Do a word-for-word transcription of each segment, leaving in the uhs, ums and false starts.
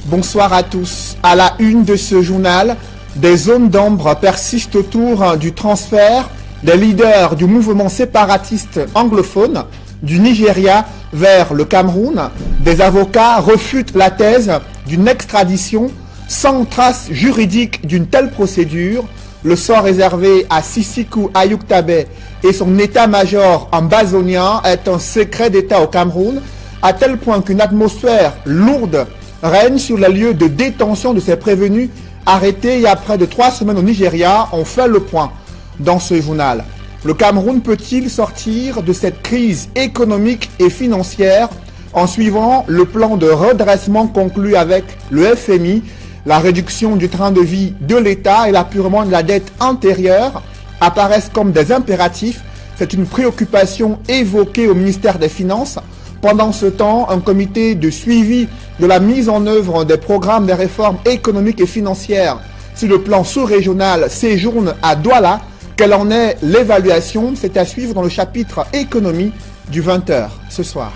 Bonsoir à tous. À la une de ce journal, des zones d'ombre persistent autour du transfert des leaders du mouvement séparatiste anglophone du Nigeria vers le Cameroun. Des avocats refutent la thèse d'une extradition sans trace juridique d'une telle procédure. Le sort réservé à Sisiku Ayuktabe et son état-major ambazonien est un secret d'État au Cameroun, à tel point qu'une atmosphère lourde règne sur les lieux de détention de ces prévenus arrêtés il y a près de trois semaines au Nigeria. On fait le point dans ce journal. Le Cameroun peut-il sortir de cette crise économique et financière en suivant le plan de redressement conclu avec le F M I? La réduction du train de vie de l'État et l'apurement de la dette antérieure apparaissent comme des impératifs. C'est une préoccupation évoquée au ministère des Finances. Pendant ce temps, un comité de suivi de la mise en œuvre des programmes des réformes économiques et financières sur le plan sous-régional séjourne à Douala. Quelle en est l'évaluation? C'est à suivre dans le chapitre économie du vingt heures ce soir.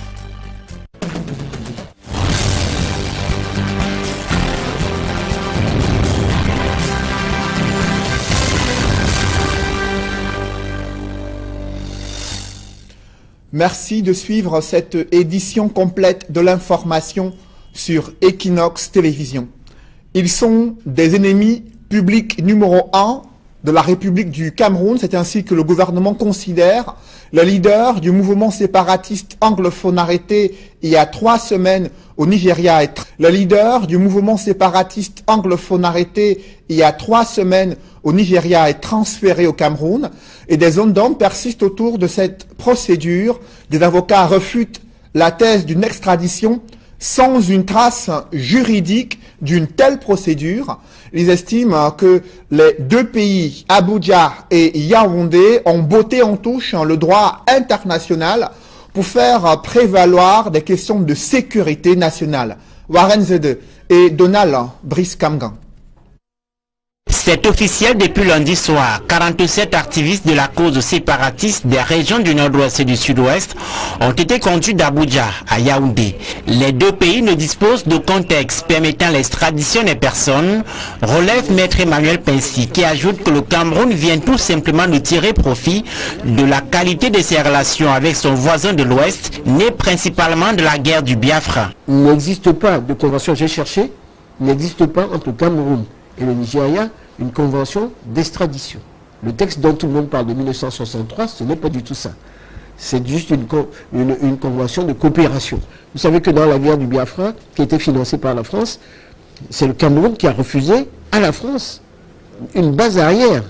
Merci de suivre cette édition complète de l'information sur Equinox Télévision. Ils sont des ennemis publics numéro un de la République du Cameroun. C'est ainsi que le gouvernement considère le leader du mouvement séparatiste anglophone arrêté il y a trois semaines au Nigeria. Le leader du mouvement séparatiste anglophone arrêté il y a trois semaines au Nigeria est transféré au Cameroun et des zones d'ombre persistent autour de cette procédure. Des avocats refutent la thèse d'une extradition sans une trace juridique d'une telle procédure. Ils estiment que les deux pays, Abuja et Yaoundé, ont botté en touche le droit international pour faire prévaloir des questions de sécurité nationale. Warren Zede et Donald Brice Kamgan. C'est officiel depuis lundi soir. quarante-sept activistes de la cause séparatiste des régions du nord-ouest et du sud-ouest ont été conduits d'Abuja à Yaoundé. Les deux pays ne disposent d'aucun texte permettant l'extradition des personnes, relève Maître Emmanuel Pincy, qui ajoute que le Cameroun vient tout simplement de tirer profit de la qualité de ses relations avec son voisin de l'ouest, né principalement de la guerre du Biafra. Il n'existe pas de convention, j'ai cherché, il n'existe pas entre le Cameroun et le Nigeria une convention d'extradition. Le texte dont tout le monde parle de mille neuf cent soixante-trois, ce n'est pas du tout ça. C'est juste une, une, une convention de coopération. Vous savez que dans la guerre du Biafra, qui était financée par la France, c'est le Cameroun qui a refusé à la France une base arrière.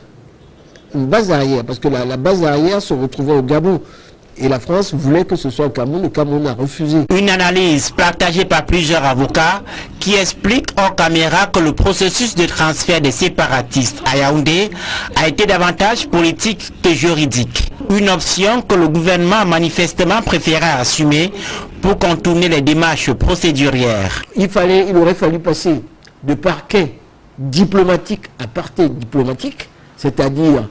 Une base arrière, parce que la, la base arrière se retrouvait au Gabon. Et la France voulait que ce soit au Cameroun, le Cameroun a refusé. Une analyse partagée par plusieurs avocats qui explique en caméra que le processus de transfert des séparatistes à Yaoundé a été davantage politique que juridique. Une option que le gouvernement a manifestement préféré assumer pour contourner les démarches procédurières. Il, fallait, il aurait fallu passer de parquet diplomatique à parquet diplomatique, c'est-à-dire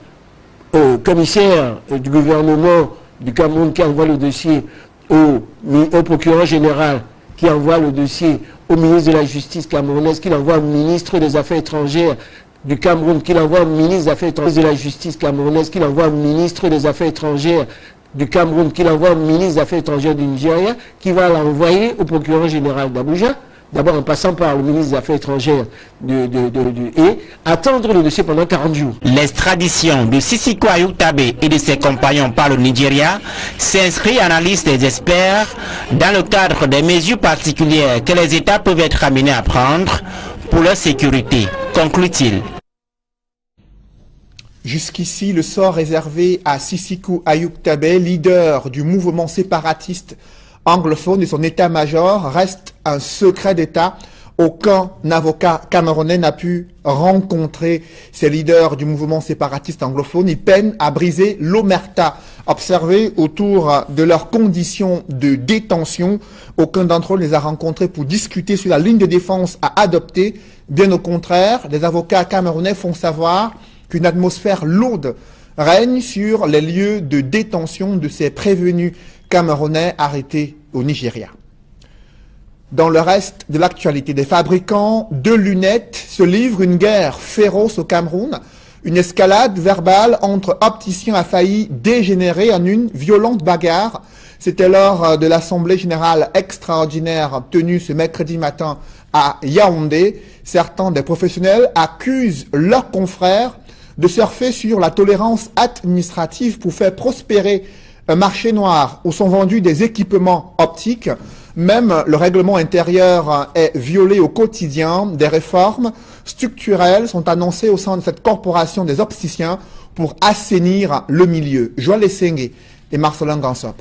au commissaire du gouvernement du Cameroun qui envoie le dossier au, au procureur général, qui envoie le dossier au ministre de la Justice camerounaise, qui l'envoie au ministre des Affaires étrangères du Cameroun, qui l'envoie au ministre des Affaires étrangères de la Justice camerounaise, qui l'envoie au ministre des Affaires étrangères du Cameroun, qui l'envoie au ministre des Affaires étrangères du Nigeria, qui va l'envoyer au procureur général d'Abuja, d'abord en passant par le ministre des Affaires étrangères de, de, de, de, et attendre le dossier pendant quarante jours. L'extradition de Sisiku Ayuktabe et de ses compagnons par le Nigeria s'inscrit à la liste des experts dans le cadre des mesures particulières que les États peuvent être amenés à prendre pour leur sécurité, conclut-il. Jusqu'ici, le sort réservé à Sisiku Ayuktabe, leader du mouvement séparatiste anglophone et son état-major, reste un secret d'État. Aucun avocat camerounais n'a pu rencontrer ces leaders du mouvement séparatiste anglophone. Ils peinent à briser l'omerta observée autour de leurs conditions de détention. Aucun d'entre eux ne les a rencontrés pour discuter sur la ligne de défense à adopter. Bien au contraire, les avocats camerounais font savoir qu'une atmosphère lourde règne sur les lieux de détention de ces prévenus camerounais arrêtés au Nigeria. Dans le reste de l'actualité, des fabricants de lunettes se livrent une guerre féroce au Cameroun. Une escalade verbale entre opticiens a failli dégénérer en une violente bagarre. C'était lors de l'Assemblée générale extraordinaire tenue ce mercredi matin à Yaoundé. Certains des professionnels accusent leurs confrères de surfer sur la tolérance administrative pour faire prospérer un marché noir où sont vendus des équipements optiques. Même le règlement intérieur est violé au quotidien. Des réformes structurelles sont annoncées au sein de cette corporation des opticiens pour assainir le milieu. Joël Essengue et Marcelin Gansop.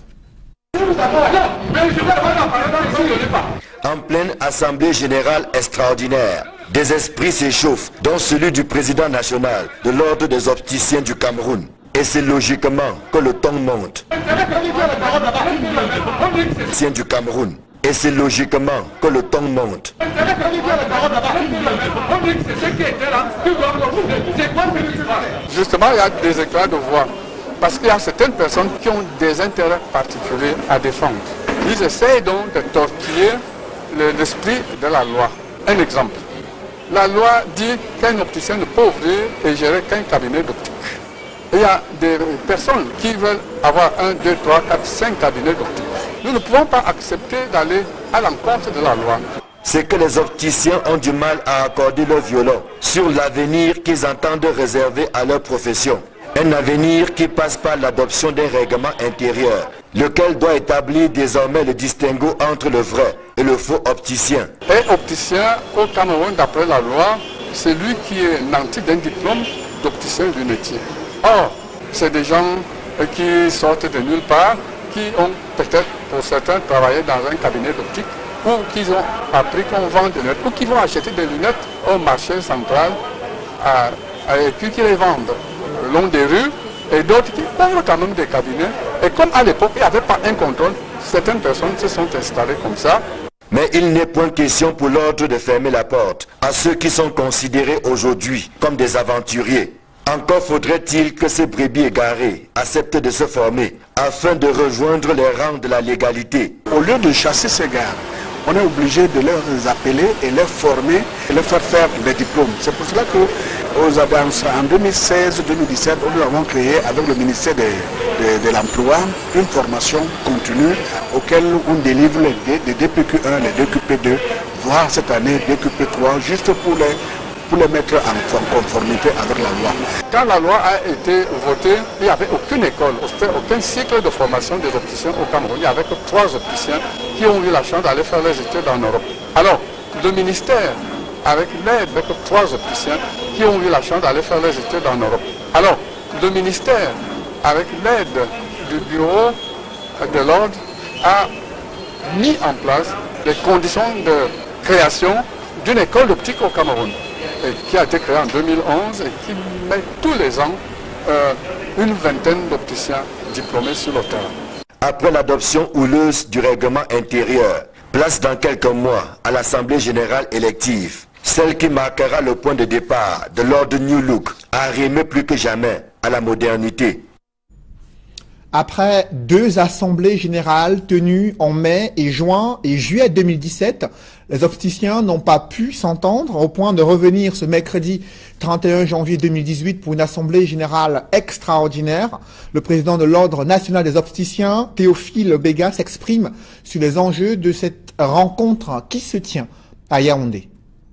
En pleine assemblée générale extraordinaire, des esprits s'échauffent, dont celui du président national de l'ordre des opticiens du Cameroun. Et c'est logiquement que le ton monte. Du Cameroun. Et c'est logiquement que le ton monte. Justement, il y a des éclats de voix. Parce qu'il y a certaines personnes qui ont des intérêts particuliers à défendre. Ils essayent donc de torpiller l'esprit de la loi. Un exemple. La loi dit qu'un opticien ne peut ouvrir et gérer qu'un cabinet d'optique. Il y a des personnes qui veulent avoir un, deux, trois, quatre, cinq cabinets d'optique. Nous ne pouvons pas accepter d'aller à l'encontre de la loi. C'est que les opticiens ont du mal à accorder leur violon sur l'avenir qu'ils entendent réserver à leur profession. Un avenir qui passe par l'adoption d'un règlement intérieur, lequel doit établir désormais le distinguo entre le vrai et le faux opticien. Un opticien au Cameroun, d'après la loi, c'est lui qui est nanti d'un diplôme d'opticien lunetier. Or, c'est des gens qui sortent de nulle part, qui ont peut-être pour certains travaillé dans un cabinet d'optique, ou qui ont appris qu'on vend des lunettes, ou qui vont acheter des lunettes au marché central à, à, et puis qui les vendent le long des rues, et d'autres qui ouvrent quand même des cabinets. Et comme à l'époque, il n'y avait pas un contrôle, certaines personnes se sont installées comme ça. Mais il n'est point question pour l'ordre de fermer la porte à ceux qui sont considérés aujourd'hui comme des aventuriers. Encore faudrait-il que ces brebis égarés acceptent de se former afin de rejoindre les rangs de la légalité. Au lieu de chasser ces gars, on est obligé de les appeler et les former et les faire faire des diplômes. C'est pour cela que en deux mille seize deux mille dix-sept, nous avons créé avec le ministère de, de, de l'Emploi une formation continue auquel on délivre les, les D P Q un, les D Q P deux, voire cette année D Q P trois, juste pour les pour les mettre en conformité avec la loi. Quand la loi a été votée, il n'y avait aucune école, aucun cycle de formation des opticiens au Cameroun. Il n'y avait que trois opticiens qui ont eu la chance d'aller faire les études en Europe. Alors, le ministère, avec l'aide de trois opticiens qui ont eu la chance d'aller faire les études en Europe. Alors, le ministère, avec l'aide du bureau de l'ordre, a mis en place les conditions de création d'une école d'optique au Cameroun, et qui a été créé en deux mille onze et qui met tous les ans euh, une vingtaine d'opticiens diplômés sur le terrain. Après l'adoption houleuse du règlement intérieur, place dans quelques mois à l'Assemblée générale élective, celle qui marquera le point de départ de l'ordre New Look, arrimé plus que jamais à la modernité. Après deux assemblées générales tenues en mai et juin et juillet deux mille dix-sept, les opticiens n'ont pas pu s'entendre au point de revenir ce mercredi trente et un janvier deux mille dix-huit pour une assemblée générale extraordinaire. Le président de l'Ordre national des opticiens, Théophile Béga, s'exprime sur les enjeux de cette rencontre qui se tient à Yaoundé.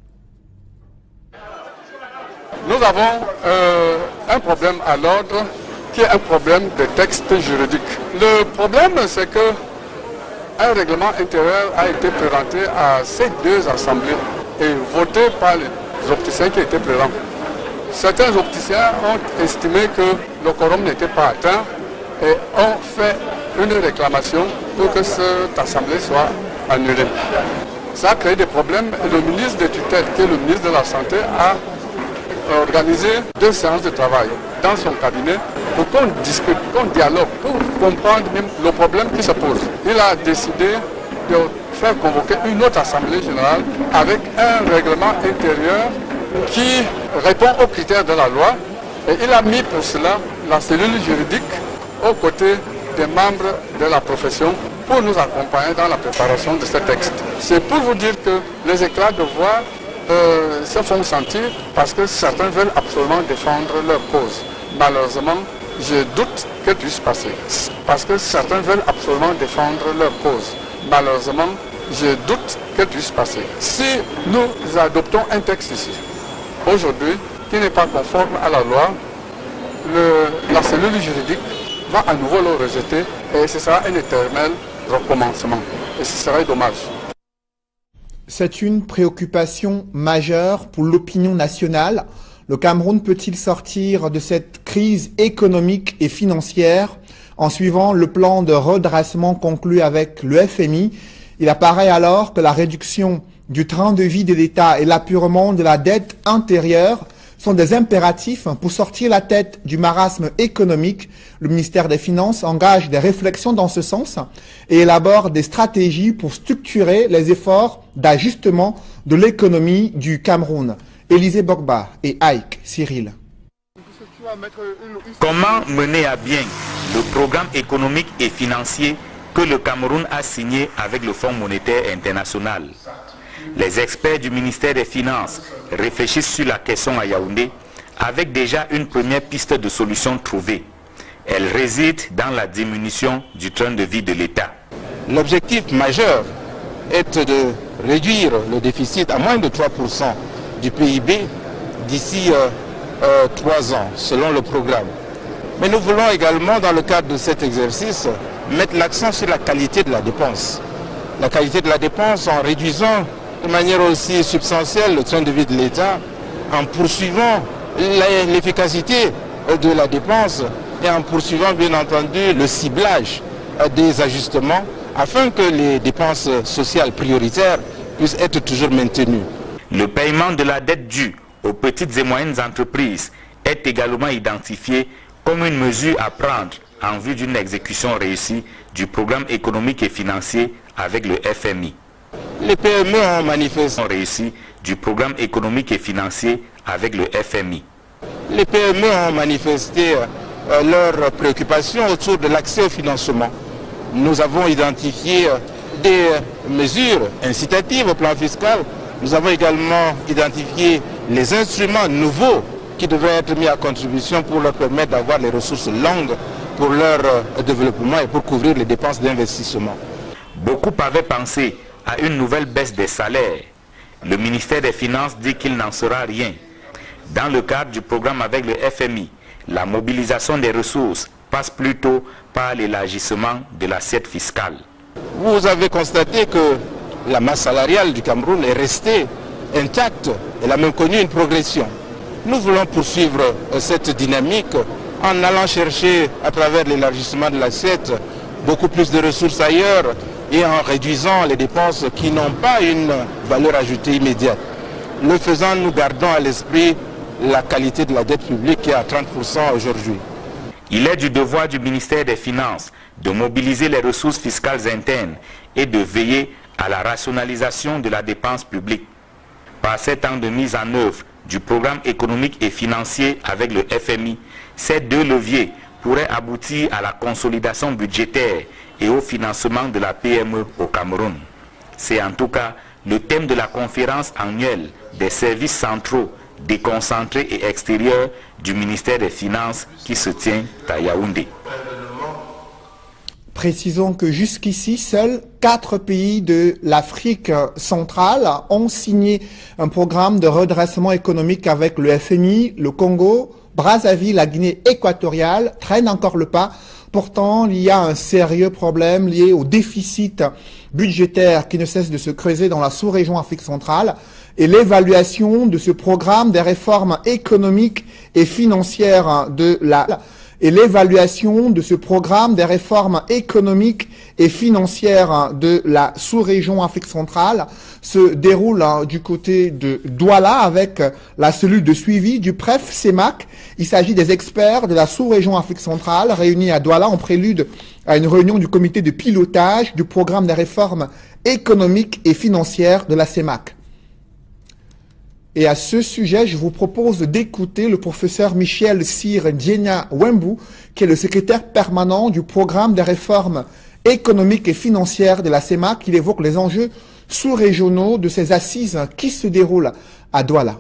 Nous avons euh, un problème à l'ordre qui est un problème de texte juridique. Le problème, c'est que un règlement intérieur a été présenté à ces deux assemblées et voté par les opticiens qui étaient présents. Certains opticiens ont estimé que le quorum n'était pas atteint et ont fait une réclamation pour que cette assemblée soit annulée. Ça a créé des problèmes et le ministre de tutelle, qui est le ministre de la Santé, a organisé deux séances de travail dans son cabinet pour qu'on discute, qu'on dialogue, pour comprendre même le problème qui se pose. Il a décidé de faire convoquer une autre assemblée générale avec un règlement intérieur qui répond aux critères de la loi, et il a mis pour cela la cellule juridique aux côtés des membres de la profession pour nous accompagner dans la préparation de ce texte. C'est pour vous dire que les éclats de voix euh, se font sentir parce que certains veulent absolument défendre leur cause. Malheureusement, je doute que puisse passer. Parce que certains veulent absolument défendre leur cause. Malheureusement, je doute que puisse passer. Si nous adoptons un texte ici, aujourd'hui, qui n'est pas conforme à la loi, le, la cellule juridique va à nouveau le rejeter et ce sera un éternel recommencement. Et ce serait dommage. C'est une préoccupation majeure pour l'opinion nationale. Le Cameroun peut-il sortir de cette crise économique et financière en suivant le plan de redressement conclu avec le F M I? Il apparaît alors que la réduction du train de vie de l'État et l'apurement de la dette intérieure sont des impératifs pour sortir la tête du marasme économique. Le ministère des Finances engage des réflexions dans ce sens et élabore des stratégies pour structurer les efforts d'ajustement de l'économie du Cameroun. Élisée Bogba et Ike Cyril. Comment mener à bien le programme économique et financier que le Cameroun a signé avec le Fonds monétaire international? Les experts du ministère des Finances réfléchissent sur la question à Yaoundé avec déjà une première piste de solution trouvée. Elle réside dans la diminution du train de vie de l'État. L'objectif majeur est de réduire le déficit à moins de trois pour cent du P I B d'ici euh, euh, trois ans, selon le programme. Mais nous voulons également, dans le cadre de cet exercice, mettre l'accent sur la qualité de la dépense. La qualité de la dépense en réduisant de manière aussi substantielle le train de vie de l'État, en poursuivant l'efficacité de la dépense et en poursuivant bien entendu le ciblage des ajustements afin que les dépenses sociales prioritaires puissent être toujours maintenues. Le paiement de la dette due aux petites et moyennes entreprises est également identifié comme une mesure à prendre en vue d'une exécution réussie du programme économique et financier avec le F M I. Les P M E ont manifesté réussi du programme économique et financier avec le F M I. Les P M E ont manifesté euh, leurs préoccupations autour de l'accès au financement. Nous avons identifié des mesures incitatives au plan fiscal. Nous avons également identifié les instruments nouveaux qui devraient être mis à contribution pour leur permettre d'avoir les ressources longues pour leur euh, développement et pour couvrir les dépenses d'investissement. Beaucoup avaient pensé à une nouvelle baisse des salaires. Le ministère des Finances dit qu'il n'en sera rien. Dans le cadre du programme avec le F M I, la mobilisation des ressources passe plutôt par l'élargissement de l'assiette fiscale. Vous avez constaté que la masse salariale du Cameroun est restée intacte. Elle a même connu une progression. Nous voulons poursuivre cette dynamique en allant chercher à travers l'élargissement de l'assiette beaucoup plus de ressources ailleurs et en réduisant les dépenses qui n'ont pas une valeur ajoutée immédiate. Le faisant, nous gardons à l'esprit la qualité de la dette publique qui est à trente pour cent aujourd'hui. Il est du devoir du ministère des Finances de mobiliser les ressources fiscales internes et de veiller à la rationalisation de la dépense publique. Par ces temps de mise en œuvre du programme économique et financier avec le F M I, ces deux leviers pourraient aboutir à la consolidation budgétaire et au financement de la P M E au Cameroun. C'est en tout cas le thème de la conférence annuelle des services centraux, déconcentrés et extérieurs du ministère des Finances qui se tient à Yaoundé. Précisons que jusqu'ici, seuls quatre pays de l'Afrique centrale ont signé un programme de redressement économique avec le F M I. Le Congo, Brazzaville, la Guinée équatoriale traînent encore le pas. Pourtant, il y a un sérieux problème lié au déficit budgétaire qui ne cesse de se creuser dans la sous-région Afrique centrale et l'évaluation de ce programme des réformes économiques et financières de la et l'évaluation de ce programme des réformes économiques et financières de la sous-région Afrique centrale se déroule hein, du côté de Douala avec la cellule de suivi du P R E F C E M A C. Il s'agit des experts de la sous-région Afrique centrale réunis à Douala en prélude à une réunion du comité de pilotage du programme des réformes économiques et financières de la C E M A C. Et à ce sujet, je vous propose d'écouter le professeur Michel Cyr Diena Wembu, qui est le secrétaire permanent du programme des réformes économiques et financières de la C E M A C. Il évoque les enjeux sous-régionaux de ces assises qui se déroulent à Douala.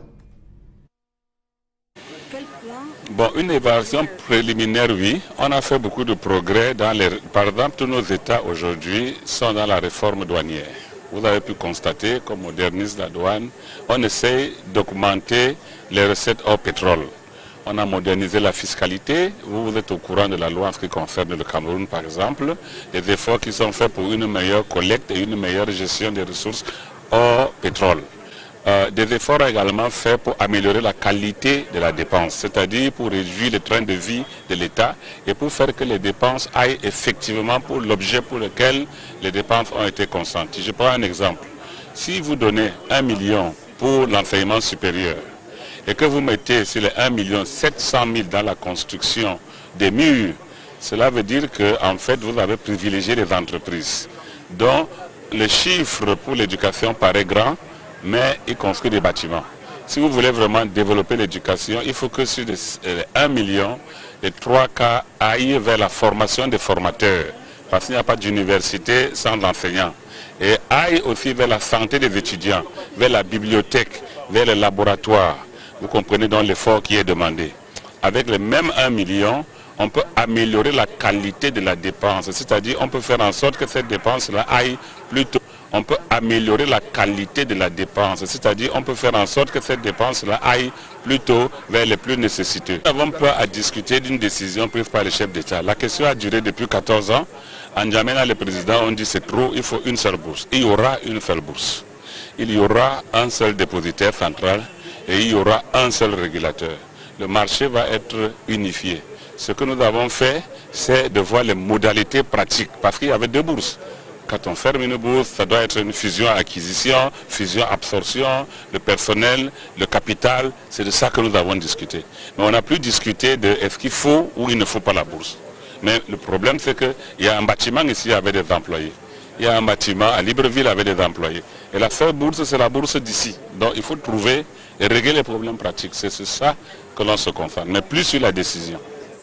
Bon, une évaluation préliminaire, oui. On a fait beaucoup de progrès dans les... Par exemple, tous nos États aujourd'hui sont dans la réforme douanière. Vous avez pu constater qu'on modernise la douane. On essaie d'augmenter les recettes hors pétrole. On a modernisé la fiscalité. Vous, vous êtes au courant de la loi en ce qui concerne le Cameroun, par exemple. Les efforts qui sont faits pour une meilleure collecte et une meilleure gestion des ressources hors pétrole. Euh, des efforts également faits pour améliorer la qualité de la dépense, c'est-à-dire pour réduire le train de vie de l'État et pour faire que les dépenses aillent effectivement pour l'objet pour lequel les dépenses ont été consenties. Je prends un exemple. Si vous donnez un million pour l'enseignement supérieur et que vous mettez sur les un million sept cent mille dans la construction des murs, cela veut dire que en fait vous avez privilégié les entreprises. Donc le chiffre pour l'éducation paraît grand, mais il construit des bâtiments. Si vous voulez vraiment développer l'éducation, il faut que sur les un million, les trois quarts aillent vers la formation des formateurs, parce qu'il n'y a pas d'université sans enseignants. Et aillent aussi vers la santé des étudiants, vers la bibliothèque, vers les laboratoires. Vous comprenez donc l'effort qui est demandé. Avec les mêmes un million, on peut améliorer la qualité de la dépense, c'est-à-dire on peut faire en sorte que cette dépense-là aille plutôt... On peut améliorer la qualité de la dépense, c'est-à-dire on peut faire en sorte que cette dépense-là aille plutôt vers les plus nécessiteux. Nous n'avons pas à discuter d'une décision prise par le chef d'État. La question a duré depuis quatorze ans. En N'Djamena, les présidents ont dit c'est trop, il faut une seule bourse. Il y aura une seule bourse. Il y aura un seul dépositaire central et il y aura un seul régulateur. Le marché va être unifié. Ce que nous avons fait, c'est de voir les modalités pratiques, parce qu'il y avait deux bourses. Quand on ferme une bourse, ça doit être une fusion-acquisition, fusion-absorption, le personnel, le capital, c'est de ça que nous avons discuté. Mais on n'a plus discuté de est-ce qu'il faut ou il ne faut pas la bourse. Mais le problème, c'est qu'il y a un bâtiment ici avec des employés. Il y a un bâtiment à Libreville avec des employés. Et la seule bourse, c'est la bourse d'ici. Donc il faut trouver et régler les problèmes pratiques. C'est sur ça que l'on se concentre, mais plus sur la décision.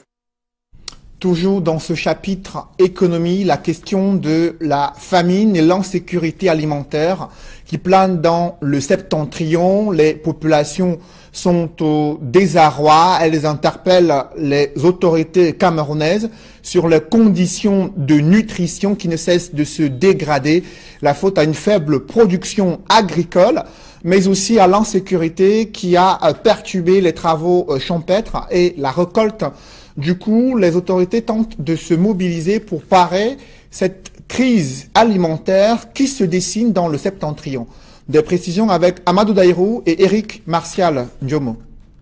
Toujours dans ce chapitre économie, la question de la famine et l'insécurité alimentaire qui plane dans le septentrion. Les populations sont au désarroi. Elles interpellent les autorités camerounaises sur les conditions de nutrition qui ne cessent de se dégrader. La faute à une faible production agricole, mais aussi à l'insécurité qui a perturbé les travaux champêtres et la récolte. Du coup, les autorités tentent de se mobiliser pour parer cette crise alimentaire qui se dessine dans le septentrion. Des précisions avec Amadou Daïrou et Eric Martial Ndiomo.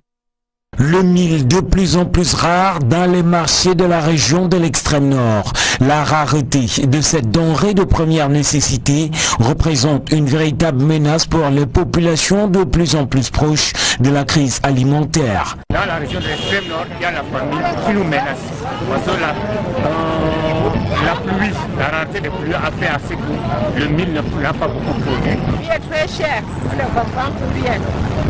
Le mil de plus en plus rare dans les marchés de la région de l'extrême nord. La rareté de cette denrée de première nécessité représente une véritable menace pour les populations de plus en plus proches de la crise alimentaire. Dans la région de l'extrême nord, il y a la famine qui nous menace. Parce que la, euh, la pluie, la rareté des pluies a fait assez que le mil n'a pas beaucoup produit. Il est très cher, on ne vend pas pour rien.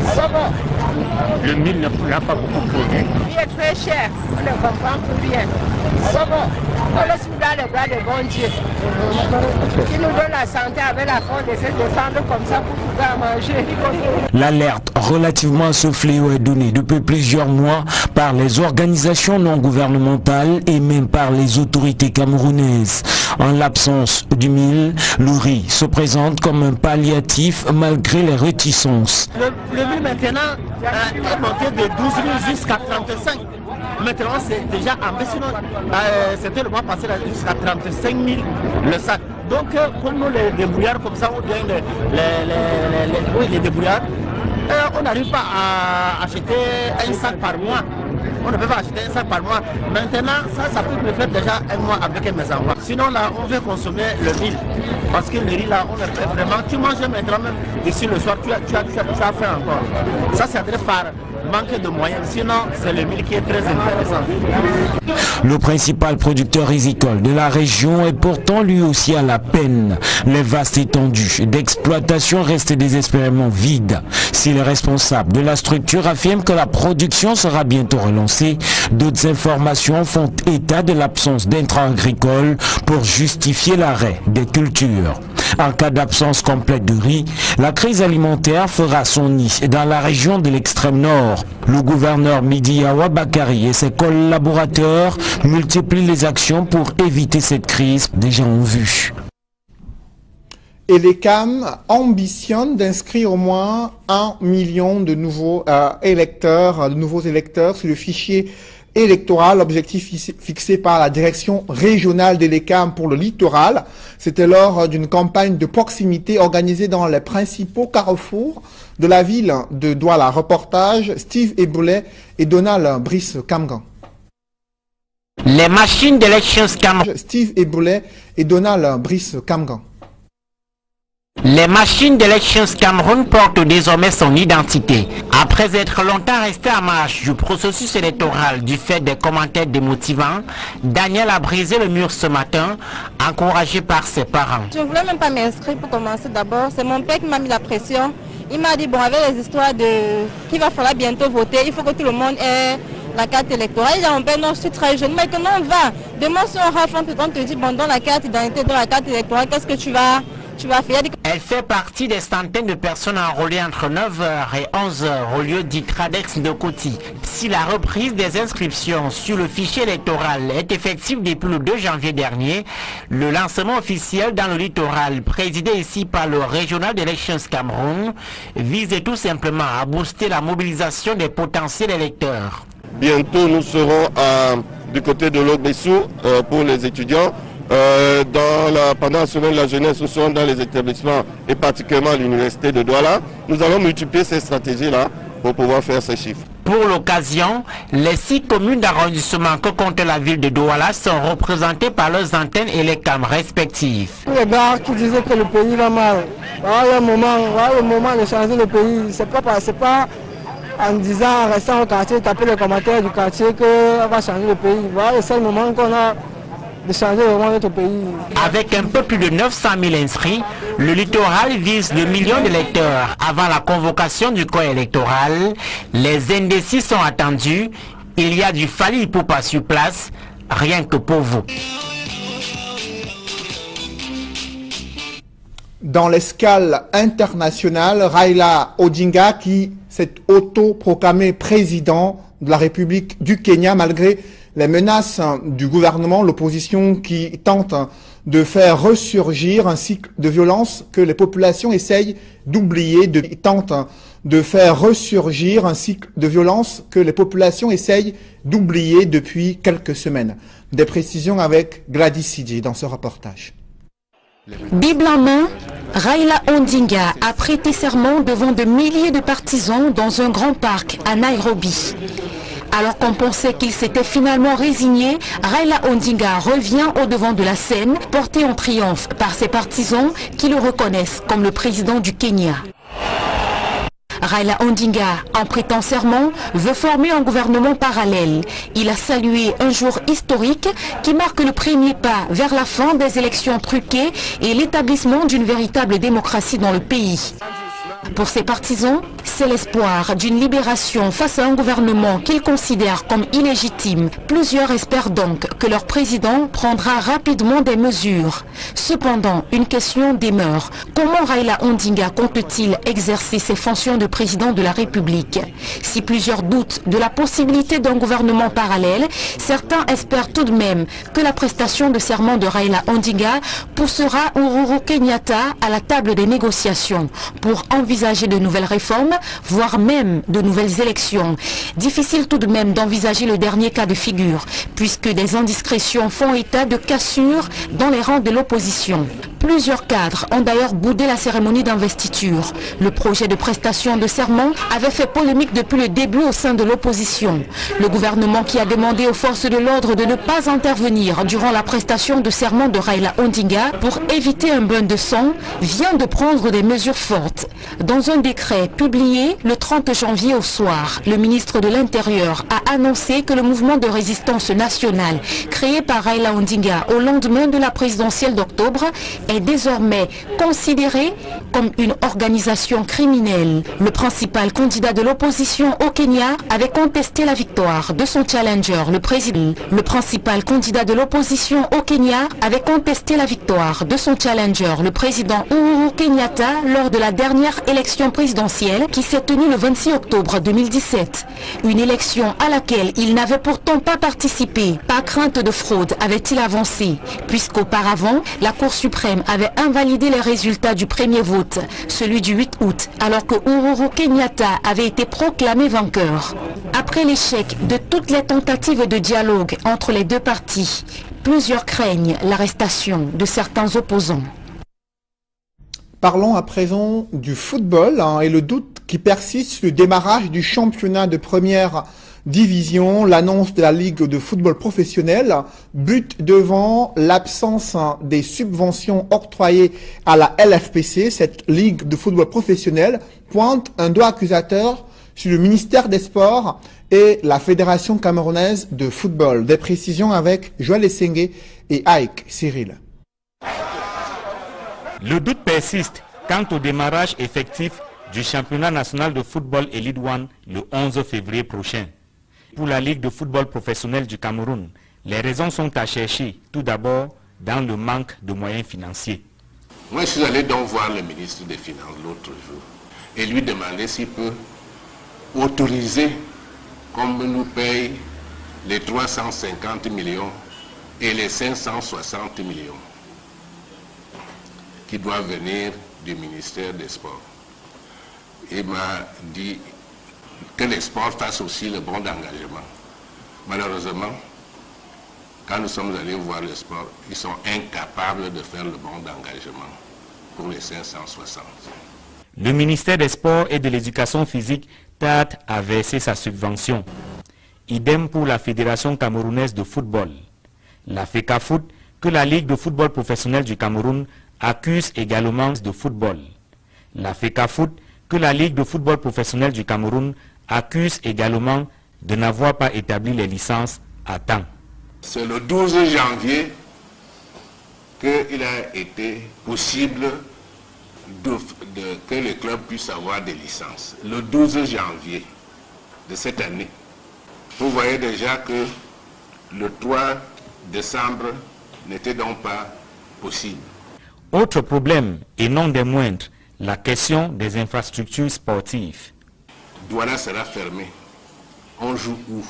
Le mil n'a pas beaucoup produit. Il est très cher, on ne vend pas pour rien. On laisse dans les bras de bon Dieu. Qui nous donne la santé avec la force de se défendre comme ça pour pouvoir manger. L'alerte relativement à ce fléau est donnée depuis plusieurs mois par les organisations non gouvernementales et même par les autorités camerounaises. En l'absence du mil, le riz se présente comme un palliatif malgré les réticences. Le, le mil maintenant est monté de douze mille jusqu'à trente-cinq. Maintenant c'est déjà en baisse. Euh, C'était le mois passé jusqu'à trente-cinq mille le sac. Donc euh, pour nous les débrouillards comme ça, ou bien les, les, les, les, oui, les débrouillards, euh, on n'arrive pas à acheter un sac par mois. On ne peut pas acheter un sac par mois. Maintenant, ça, ça peut me faire déjà un mois avec mes enfants. Sinon, là, on veut consommer le mil. Parce que le riz, là, on le fait vraiment. Tu manges maintenant même ici le soir, tu as, tu as, tu as, tu as faim encore. Ça, c'est adressé par manque de moyens. Sinon, c'est le mil qui est très intéressant. Le principal producteur rizicole de la région est pourtant lui aussi à la peine. Les vastes étendues d'exploitation restent désespérément vides. Si les responsables de la structure affirment que la production sera bientôt relancée, d'autres informations font état de l'absence d'intrants agricoles pour justifier l'arrêt des cultures. En cas d'absence complète de riz, la crise alimentaire fera son nid dans la région de l'extrême nord. Le gouverneur Midi Awa Bakari et ses collaborateurs multiplient les actions pour éviter cette crise déjà en vue. Et les C A M ambitionnent d'inscrire au moins un million de nouveaux euh, électeurs, de nouveaux électeurs sur le fichier électoral, objectif fixé par la direction régionale des C A M pour le littoral. C'était lors d'une campagne de proximité organisée dans les principaux carrefours de la ville de Douala. Reportage Steve Eboulet et Donald Brice Kamgan. Les machines d'élection Cameroun. Steve Eboulet et Donald Brice Kamgan. Les machines d'élection Cameroun portent désormais son identité. Après être longtemps resté en marge du processus électoral du fait des commentaires démotivants, Daniel a brisé le mur ce matin, encouragé par ses parents. Je ne voulais même pas m'inscrire pour commencer d'abord. C'est mon père qui m'a mis la pression. Il m'a dit, bon, avec les histoires de qu'il va falloir bientôt voter, il faut que tout le monde ait la carte électorale. Il a dit, mon père, non, je suis très jeune. Mais maintenant, on va. Demain, si on rafle, on te dit, bon, dans la carte d'identité, dans la carte électorale, qu'est-ce que tu vas... Elle fait partie des centaines de personnes enrôlées entre neuf heures et onze heures au lieu dit Tradex de Koti. Si la reprise des inscriptions sur le fichier électoral est effective depuis le deux janvier dernier, le lancement officiel dans le littoral, présidé ici par le Regional d'Elections Cameroun, visait tout simplement à booster la mobilisation des potentiels électeurs. Bientôt, nous serons à, du côté de l'Ogbessou euh, pour les étudiants. Euh, dans la, pendant la semaine de la jeunesse, nous serons dans les établissements et particulièrement à l'université de Douala. Nous allons multiplier ces stratégies-là pour pouvoir faire ces chiffres. Pour l'occasion, les six communes d'arrondissement que compte la ville de Douala sont représentées par leurs antennes et les C A M respectives. Les gars qui disaient que le pays va mal, voilà le moment, voilà le moment de changer le pays. C'est pas, c'est pas en disant, en restant au quartier, taper les commentaires du quartier qu'on va changer le pays. Voilà le seul moment qu'on a de changer vraiment notre pays. Avec un peu plus de neuf cent mille inscrits, le littoral vise le million d'électeurs avant la convocation du corps électoral. Les indécis sont attendus. Il y a du Fally Ipupa sur place, rien que pour vous. Dans l'escale internationale, Raila Odinga, qui s'est auto-proclamé président de la République du Kenya, malgré les menaces du gouvernement, l'opposition qui tente de faire ressurgir un cycle de violence que les populations essayent d'oublier, de, tente de faire ressurgir un cycle de violence que les populations essayent d'oublier depuis quelques semaines. Des précisions avec Gladys Sidji dans ce reportage. Bible en main, Raila Odinga a prêté serment devant de milliers de partisans dans un grand parc à Nairobi. Alors qu'on pensait qu'il s'était finalement résigné, Raila Odinga revient au devant de la scène, porté en triomphe par ses partisans qui le reconnaissent comme le président du Kenya. Raila Odinga, en prêtant serment, veut former un gouvernement parallèle. Il a salué un jour historique qui marque le premier pas vers la fin des élections truquées et l'établissement d'une véritable démocratie dans le pays. Pour ses partisans, c'est l'espoir d'une libération face à un gouvernement qu'ils considèrent comme illégitime. Plusieurs espèrent donc que leur président prendra rapidement des mesures. Cependant, une question demeure. Comment Raila Odinga compte-t-il exercer ses fonctions de président de la République? Si plusieurs doutent de la possibilité d'un gouvernement parallèle, certains espèrent tout de même que la prestation de serment de Raila Odinga poussera Uhuru Kenyatta à la table des négociations pour envisager de nouvelles réformes, voire même de nouvelles élections. Difficile tout de même d'envisager le dernier cas de figure, puisque des indiscrétions font état de cassures dans les rangs de l'opposition. Plusieurs cadres ont d'ailleurs boudé la cérémonie d'investiture. Le projet de prestation de serment avait fait polémique depuis le début au sein de l'opposition. Le gouvernement qui a demandé aux forces de l'ordre de ne pas intervenir durant la prestation de serment de Raila Odinga pour éviter un bain de sang vient de prendre des mesures fortes. Dans un décret publié le trente trente janvier au soir, le ministre de l'Intérieur a annoncé que le mouvement de résistance nationale créé par Raila Ondinga au lendemain de la présidentielle d'octobre est désormais considéré comme une organisation criminelle. Le principal candidat de l'opposition au Kenya avait contesté la victoire de son challenger, le président. Le principal candidat de l'opposition au Kenya avait contesté la victoire de son challenger, le président Uhuru Kenyatta, lors de la dernière élection présidentielle qui s'est tenue le vingt-six octobre deux mille dix-sept. Une élection à laquelle il n'avait pourtant pas participé. Par crainte de fraude, avait-il avancé, puisqu'auparavant, la Cour suprême avait invalidé les résultats du premier vote, celui du huit août, alors que Uhuru Kenyatta avait été proclamé vainqueur. Après l'échec de toutes les tentatives de dialogue entre les deux parties, plusieurs craignent l'arrestation de certains opposants. Parlons à présent du football hein, et le doute qui persiste sur le démarrage du championnat de première division. L'annonce de la Ligue de football professionnel bute devant l'absence hein, des subventions octroyées à la L F P C. Cette Ligue de football professionnel pointe un doigt accusateur sur le ministère des Sports et la Fédération camerounaise de football. Des précisions avec Joël Essengue et Ike Cyril. Le doute persiste quant au démarrage effectif du championnat national de football Elite un le onze février prochain. Pour la Ligue de football professionnel du Cameroun, les raisons sont à chercher, tout d'abord dans le manque de moyens financiers. Moi, je suis allé donc voir le ministre des Finances l'autre jour et lui demander s'il peut autoriser qu'on nous paye les trois cent cinquante millions et les cinq cent soixante millions qui doivent venir du ministère des Sports. Il m'a dit que les sports fassent aussi le bon d'engagement. Malheureusement, quand nous sommes allés voir le sport, ils sont incapables de faire le bon d'engagement pour les cinq cent soixante. Le ministère des Sports et de l'Éducation physique tarde à verser sa subvention. Idem pour la Fédération camerounaise de football. La FECAFoot, que la Ligue de football professionnel du Cameroun accuse également de football. La FECAFoot, que la Ligue de football professionnel du Cameroun accuse également de n'avoir pas établi les licences à temps. C'est le douze janvier qu'il a été possible de, de, que les clubs puissent avoir des licences. Le douze janvier de cette année. Vous voyez déjà que le trois décembre n'était donc pas possible. Autre problème, et non des moindres, la question des infrastructures sportives. Douala sera fermé. On joue où?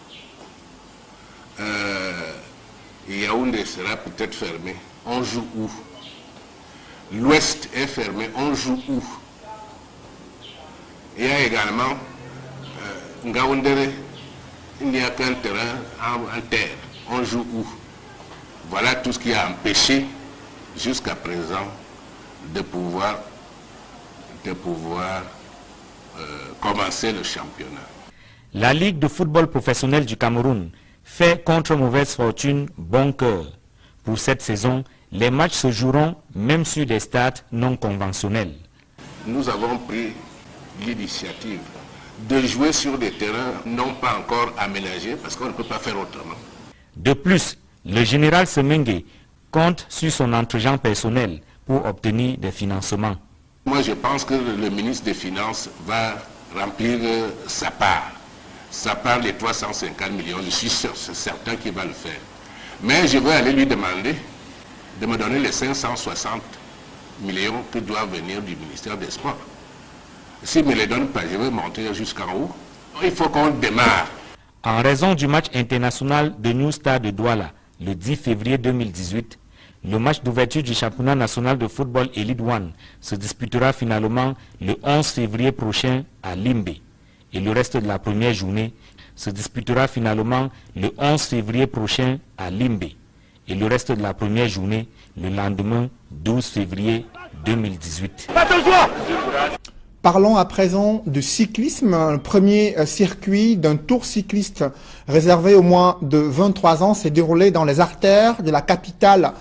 euh, Yaoundé sera peut-être fermé. On joue où? L'Ouest est fermé. On joue où? Il y a également euh, Ngaoundéré. Il n'y a qu'un terrain en, en terre. On joue où? Voilà tout ce qui a empêché jusqu'à présent de pouvoir, de pouvoir euh, commencer le championnat. La Ligue de football professionnel du Cameroun fait contre mauvaise fortune bon cœur. Pour cette saison, les matchs se joueront même sur des stades non conventionnels. Nous avons pris l'initiative de jouer sur des terrains non pas encore aménagés parce qu'on ne peut pas faire autrement. De plus, le général Semengue compte sur son entregent personnel pour obtenir des financements. Moi, je pense que le ministre des Finances va remplir euh, sa part. Sa part, les trois cent cinquante millions, je suis sûr, c'est certain qu'il va le faire. Mais je vais aller lui demander de me donner les cinq cent soixante millions qui doivent venir du ministère des Sports. S'il ne me les donne pas, je vais monter jusqu'en haut. Il faut qu'on démarre. En raison du match international de New Star de Douala, le dix février deux mille dix-huit, le match d'ouverture du championnat national de football Elite un se disputera finalement le onze février prochain à Limbe. Et le reste de la première journée se disputera finalement le onze février prochain à Limbe. Et le reste de la première journée le lendemain douze février deux mille dix-huit. Parlons à présent de cyclisme. Le premier circuit d'un tour cycliste réservé aux moins de vingt-trois ans s'est déroulé dans les artères de la capitale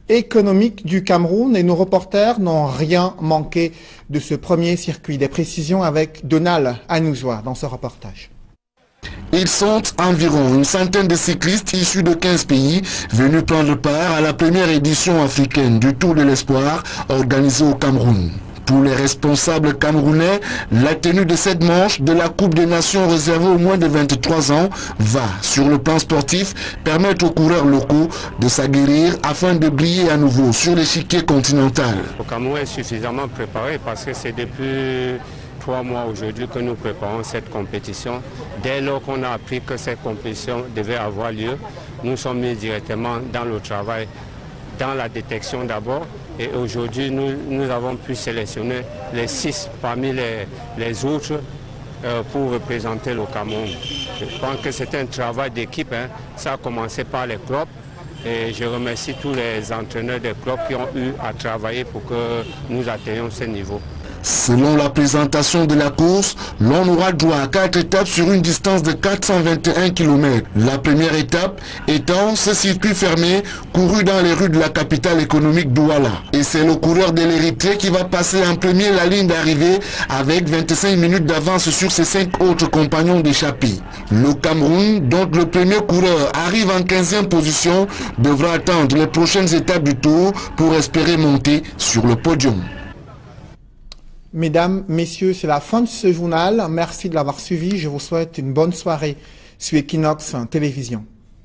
économique du Cameroun et nos reporters n'ont rien manqué de ce premier circuit. Des précisions avec Donald Anouzoua dans ce reportage. Ils sont environ une centaine de cyclistes issus de quinze pays venus prendre part à la première édition africaine du Tour de l'Espoir organisé au Cameroun. Pour les responsables camerounais, la tenue de cette manche de la Coupe des Nations réservée aux moins de vingt-trois ans va, sur le plan sportif, permettre aux coureurs locaux de s'aguerrir afin de briller à nouveau sur l'échiquier continental. Le Cameroun est suffisamment préparé parce que c'est depuis trois mois aujourd'hui que nous préparons cette compétition. Dès lors qu'on a appris que cette compétition devait avoir lieu, nous sommes mis directement dans le travail, dans la détection d'abord. Et aujourd'hui, nous, nous avons pu sélectionner les six parmi les, les autres euh, pour représenter le Cameroun. Je pense que c'est un travail d'équipe. Hein. Ça a commencé par les clubs. Et je remercie tous les entraîneurs des clubs qui ont eu à travailler pour que nous atteignions ce niveau. Selon la présentation de la course, l'on aura droit à quatre étapes sur une distance de quatre cent vingt et un kilomètres. La première étape étant ce circuit fermé couru dans les rues de la capitale économique Douala. Et c'est le coureur de l'Érythrée qui va passer en premier la ligne d'arrivée avec vingt-cinq minutes d'avance sur ses cinq autres compagnons d'échappée. Le Cameroun, dont le premier coureur arrive en quinzième position, devra attendre les prochaines étapes du tour pour espérer monter sur le podium. Mesdames, Messieurs, c'est la fin de ce journal. Merci de l'avoir suivi. Je vous souhaite une bonne soirée sur Equinox Télévision.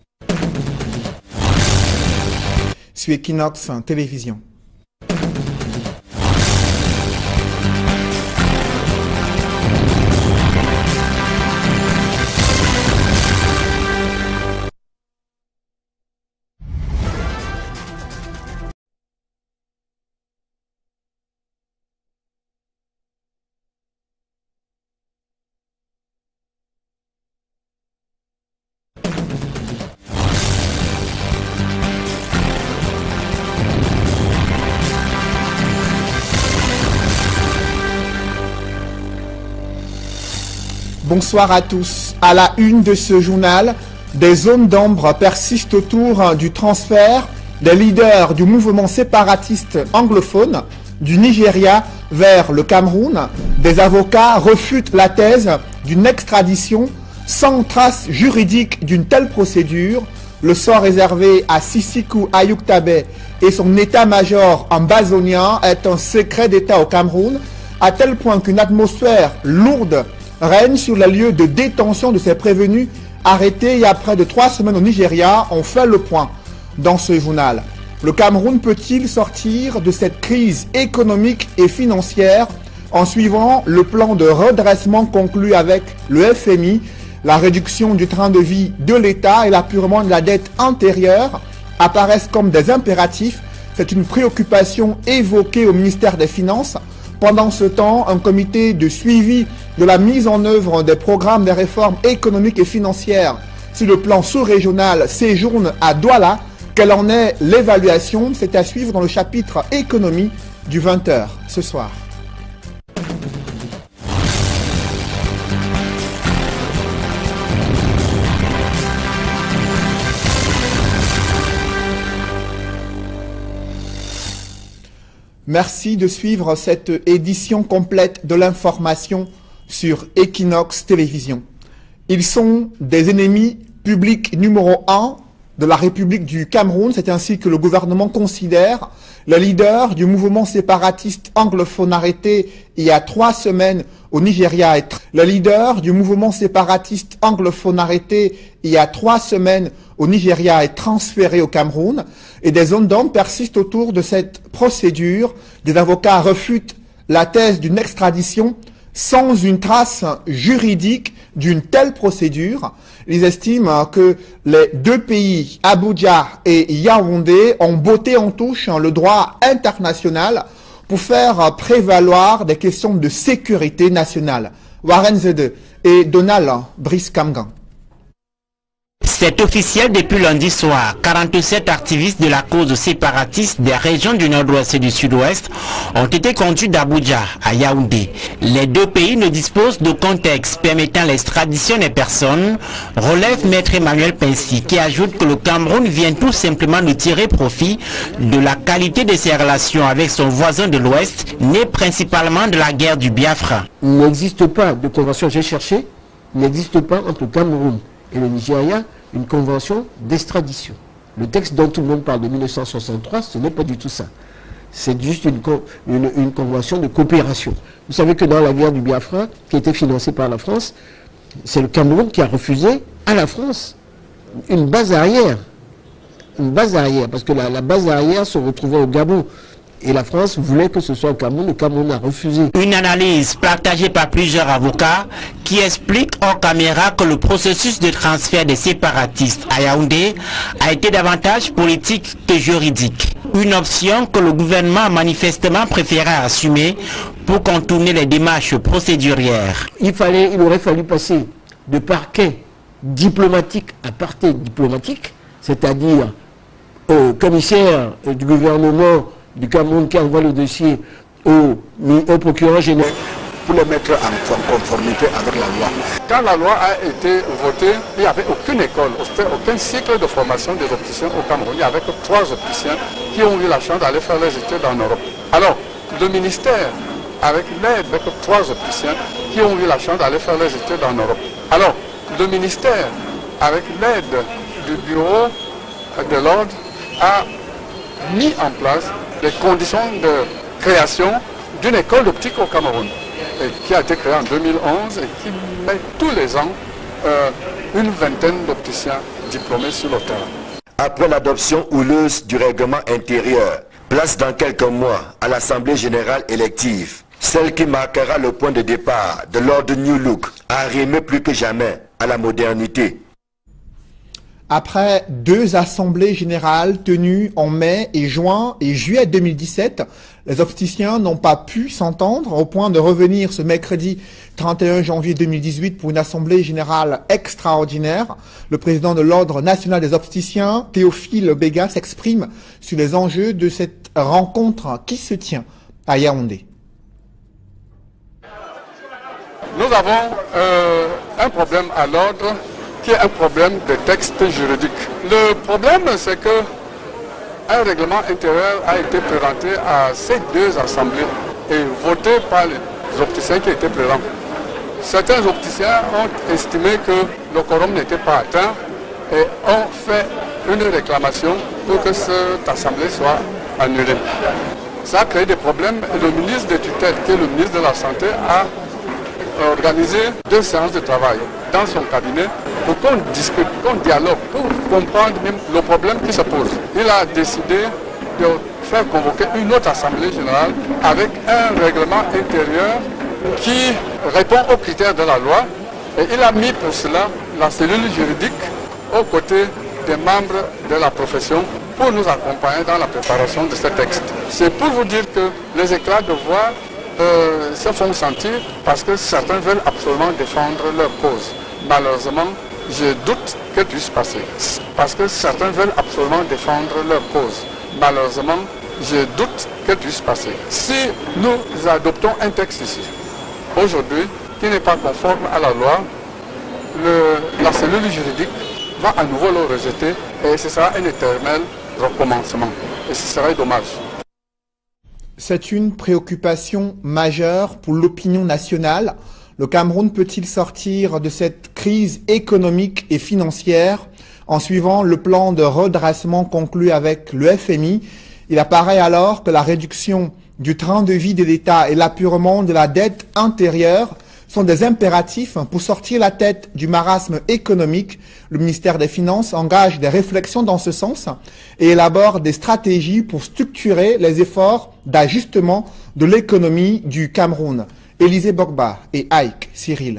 Sur Equinox Télévision. Bonsoir à tous. À la une de ce journal, des zones d'ombre persistent autour du transfert des leaders du mouvement séparatiste anglophone du Nigeria vers le Cameroun. Des avocats refutent la thèse d'une extradition sans trace juridique d'une telle procédure. Le sort réservé à Sisiku Ayuktabe et son état-major ambazonien est un secret d'État au Cameroun, à tel point qu'une atmosphère lourde règne sur les lieux de détention de ces prévenus arrêtés il y a près de trois semaines au Nigeria. On fait le point dans ce journal. Le Cameroun peut-il sortir de cette crise économique et financière en suivant le plan de redressement conclu avec le F M I? La réduction du train de vie de l'État et l'apurement de la dette antérieure apparaissent comme des impératifs. C'est une préoccupation évoquée au ministère des Finances. Pendant ce temps, un comité de suivi de la mise en œuvre des programmes des réformes économiques et financières sur le plan sous-régional séjourne à Douala. Quelle en est l'évaluation? C'est à suivre dans le chapitre économie du vingt heures ce soir. Merci de suivre cette édition complète de l'information sur Equinox Télévision. Ils sont des ennemis publics numéro un de la République du Cameroun. C'est ainsi que le gouvernement considère le leader du mouvement séparatiste anglophone arrêté il y a trois semaines au Nigeria. Le leader du mouvement séparatiste anglophone arrêté il y a trois semaines au Nigeria est transféré au Cameroun et des zones d'ombre persistent autour de cette procédure. Des avocats refutent la thèse d'une extradition sans une trace juridique d'une telle procédure. Ils estiment que les deux pays, Abuja et Yaoundé, ont botté en touche le droit international pour faire prévaloir des questions de sécurité nationale. Warren Zede et Donald Brice Kamgan. C'est officiel depuis lundi soir. quarante-sept activistes de la cause séparatiste des régions du nord-ouest et du sud-ouest ont été conduits d'Abuja à Yaoundé. Les deux pays ne disposent d'aucun texte permettant l'extradition des personnes, relève Maître Emmanuel Pincy, qui ajoute que le Cameroun vient tout simplement de tirer profit de la qualité de ses relations avec son voisin de l'ouest, né principalement de la guerre du Biafra. Il n'existe pas de convention, j'ai cherché, il n'existe pas entre le Cameroun et le Nigeria une convention d'extradition. Le texte dont tout le monde parle de mille neuf cent soixante-trois, ce n'est pas du tout ça. C'est juste une, une, une convention de coopération. Vous savez que dans la guerre du Biafra, qui était financée par la France, c'est le Cameroun qui a refusé à la France une base arrière. Une base arrière, parce que la, la base arrière se retrouvait au Gabon. Et la France voulait que ce soit au Cameroun, le Cameroun a refusé. Une analyse partagée par plusieurs avocats qui explique hors caméra que le processus de transfert des séparatistes à Yaoundé a été davantage politique que juridique. Une option que le gouvernement a manifestement préféré assumer pour contourner les démarches procédurières. Il, fallait, il aurait fallu passer de parquet diplomatique à parquet diplomatique, c'est-à-dire au commissaire du gouvernement du Cameroun qui envoie le dossier au, au procureur général pour les mettre en conformité avec la loi. Quand la loi a été votée, il n'y avait aucune école, aucun cycle de formation des opticiens au Cameroun. Il n'y avait que trois opticiens qui ont eu la chance d'aller faire les études en Europe. Alors, le ministère, avec l'aide de trois opticiens qui ont eu la chance d'aller faire les études en Europe. Alors, le ministère, avec l'aide du bureau de l'ordre, a mis en place les conditions de création d'une école d'optique au Cameroun, et qui a été créée en deux mille onze et qui met tous les ans euh, une vingtaine d'opticiens diplômés sur le terrain. Après l'adoption houleuse du règlement intérieur, place dans quelques mois à l'Assemblée générale élective, celle qui marquera le point de départ de l'ordre New Look, arrimé plus que jamais à la modernité. Après deux assemblées générales tenues en mai et juin et juillet deux mille dix-sept, les opticiens n'ont pas pu s'entendre au point de revenir ce mercredi trente et un janvier deux mille dix-huit pour une assemblée générale extraordinaire. Le président de l'Ordre national des opticiens, Théophile Béga, s'exprime sur les enjeux de cette rencontre qui se tient à Yaoundé. Nous avons euh, un problème à l'ordre qui est un problème de texte juridique. Le problème, c'est que un règlement intérieur a été présenté à ces deux assemblées et voté par les opticiens qui étaient présents. Certains opticiens ont estimé que le quorum n'était pas atteint et ont fait une réclamation pour que cette assemblée soit annulée. Ça a créé des problèmes et le ministre de tutelle, qui est le ministre de la Santé, a organisé deux séances de travail dans son cabinet pour qu'on discute, qu'on dialogue, pour comprendre même le problème qui se pose. Il a décidé de faire convoquer une autre assemblée générale avec un règlement intérieur qui répond aux critères de la loi et il a mis pour cela la cellule juridique aux côtés des membres de la profession pour nous accompagner dans la préparation de ce texte. C'est pour vous dire que les éclats de voix Euh, se font sentir parce que certains veulent absolument défendre leur cause. Malheureusement, je doute que puisse passer. Parce que certains veulent absolument défendre leur cause. Malheureusement, je doute que puisse passer. Si nous adoptons un texte ici, aujourd'hui, qui n'est pas conforme à la loi, le, la cellule juridique va à nouveau le rejeter et ce sera un éternel recommencement. Et ce serait dommage. C'est une préoccupation majeure pour l'opinion nationale. Le Cameroun peut-il sortir de cette crise économique et financière en suivant le plan de redressement conclu avec le F M I? Il apparaît alors que la réduction du train de vie de l'État et l'apurement de la dette intérieure sont des impératifs pour sortir la tête du marasme économique. Le ministère des Finances engage des réflexions dans ce sens et élabore des stratégies pour structurer les efforts d'ajustement de l'économie du Cameroun. Élisée Bogba et Ike Cyril.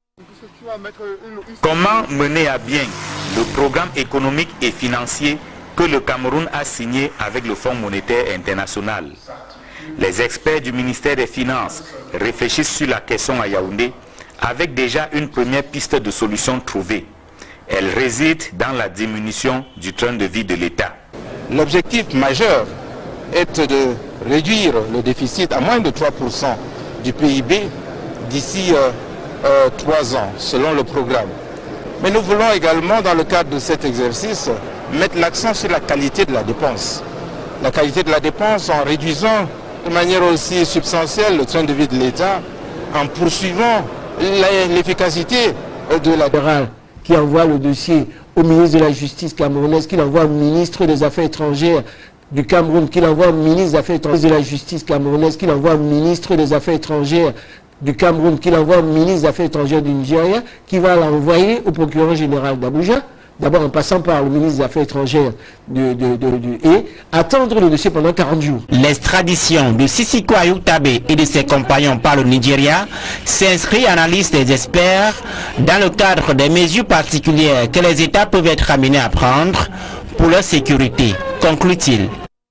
Comment mener à bien le programme économique et financier que le Cameroun a signé avec le Fonds monétaire international? Les experts du ministère des Finances réfléchissent sur la question à Yaoundé avec déjà une première piste de solution trouvée. Elle réside dans la diminution du train de vie de l'État. L'objectif majeur est de réduire le déficit à moins de trois pour cent du P I B d'ici euh, euh, trois ans, selon le programme. Mais nous voulons également, dans le cadre de cet exercice, mettre l'accent sur la qualité de la dépense. La qualité de la dépense en réduisant de manière aussi substantielle le train de vie de l'État, en poursuivant l'efficacité de la... qui envoie le dossier au ministre de la Justice camerounaise, qui l'envoie au ministre des Affaires étrangères du Cameroun, qui l'envoie au ministre des Affaires étrangères de la Justice camerounaise, qui l'envoie au ministre des Affaires étrangères du Cameroun, qui l'envoie au ministre des Affaires étrangères du Nigeria, qui va l'envoyer au procureur général d'Abuja, d'abord en passant par le ministre des Affaires étrangères de, de, de, de, et attendre le dossier pendant quarante jours. L'extradition de Sisiko Ayuktabe et de ses compagnons par le Nigeria s'inscrit à la liste des experts dans le cadre des mesures particulières que les États peuvent être amenés à prendre pour leur sécurité, conclut-il.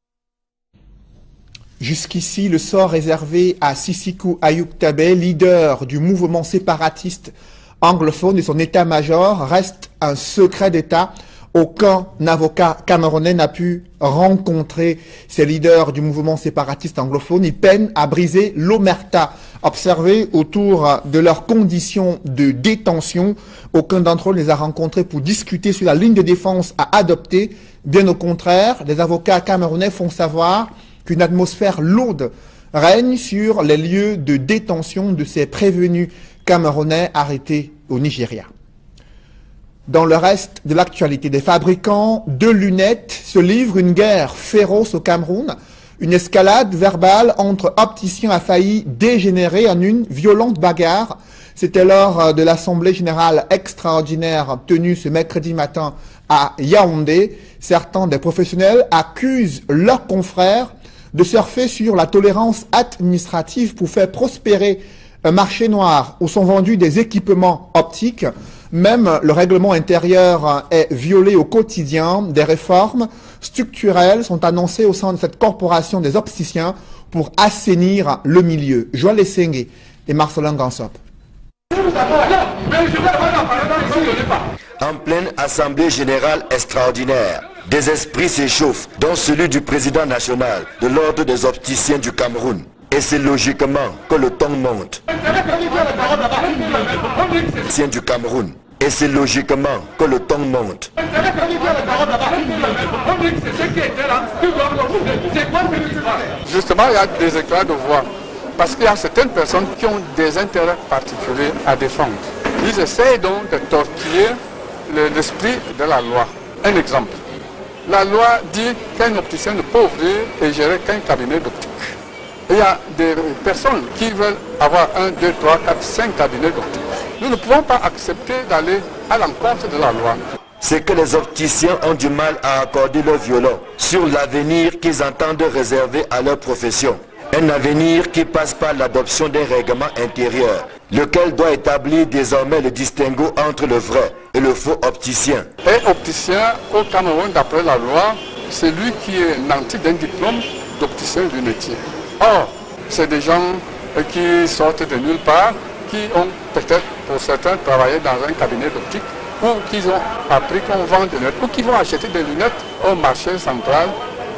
Jusqu'ici, le sort réservé à Sisiko Ayuktabe, leader du mouvement séparatiste anglophone et son état-major, reste un secret d'État. Aucun avocat camerounais n'a pu rencontrer ces leaders du mouvement séparatiste anglophone. Ils peinent à briser l'omerta observée autour de leurs conditions de détention. Aucun d'entre eux ne les a rencontrés pour discuter sur la ligne de défense à adopter. Bien au contraire, les avocats camerounais font savoir qu'une atmosphère lourde règne sur les lieux de détention de ces prévenus camerounais arrêtés au Nigeria. Dans le reste de l'actualité, des fabricants de lunettes se livrent une guerre féroce au Cameroun. Une escalade verbale entre opticiens a failli dégénérer en une violente bagarre. C'était lors de l'Assemblée générale extraordinaire tenue ce mercredi matin à Yaoundé. Certains des professionnels accusent leurs confrères de surfer sur la tolérance administrative pour faire prospérer un marché noir où sont vendus des équipements optiques. Même le règlement intérieur est violé au quotidien. Des réformes structurelles sont annoncées au sein de cette corporation des opticiens pour assainir le milieu. Joël Essengue et Marcelin Gansop. En pleine assemblée générale extraordinaire, des esprits s'échauffent, dont celui du président national de l'ordre des opticiens du Cameroun. Et c'est logiquement que le ton monte. Opticiens du Cameroun. Et c'est logiquement que le ton monte. Justement, il y a des éclats de voix. Parce qu'il y a certaines personnes qui ont des intérêts particuliers à défendre. Ils essayent donc de torpiller l'esprit de la loi. Un exemple. La loi dit qu'un opticien ne peut ouvrir et gérer qu'un cabinet d'optique. Il y a des personnes qui veulent avoir un, deux, trois, quatre, cinq cabinets d'optique. Nous ne pouvons pas accepter d'aller à l'encontre de la loi. C'est que les opticiens ont du mal à accorder leur violon sur l'avenir qu'ils entendent réserver à leur profession. Un avenir qui passe par l'adoption d'un règlement intérieur, lequel doit établir désormais le distinguo entre le vrai et le faux opticien. Un opticien au Cameroun, d'après la loi, c'est lui qui est nanti d'un diplôme d'opticien lunetier. Or, c'est des gens qui sortent de nulle part, qui ont peut-être pour certains travaillé dans un cabinet d'optique, ou qui ont appris qu'on vend des lunettes, ou qui vont acheter des lunettes au marché central